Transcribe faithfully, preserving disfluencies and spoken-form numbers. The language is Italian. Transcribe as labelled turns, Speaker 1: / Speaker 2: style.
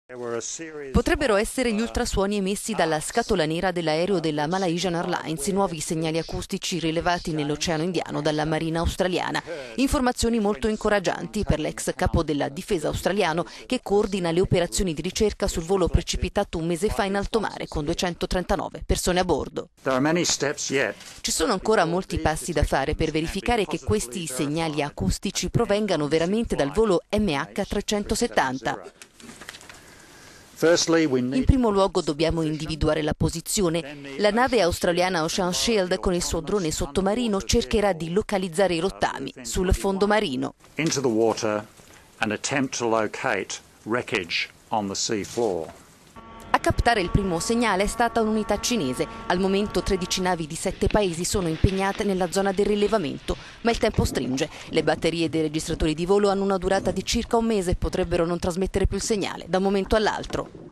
Speaker 1: Potrebbero essere gli ultrasuoni emessi dalla scatola nera dell'aereo della Malaysian Airlines, i nuovi segnali acustici rilevati nell'Oceano Indiano dalla Marina australiana. Informazioni molto incoraggianti per l'ex capo della difesa australiano che coordina le operazioni di ricerca sul volo precipitato un mese fa in alto mare con duecentotrentanove persone a bordo. Ci sono ancora molti passi da fare per verificare che questi segnali acustici provengano veramente dal volo M H trecentosettanta. In primo luogo dobbiamo individuare la posizione. La nave australiana Ocean Shield con il suo drone sottomarino cercherà di localizzare i rottami sul fondo marino. A captare il primo segnale è stata un'unità cinese. Al momento tredici navi di sette paesi sono impegnate nella zona del rilevamento, ma il tempo stringe. Le batterie dei registratori di volo hanno una durata di circa un mese e potrebbero non trasmettere più il segnale da un momento all'altro.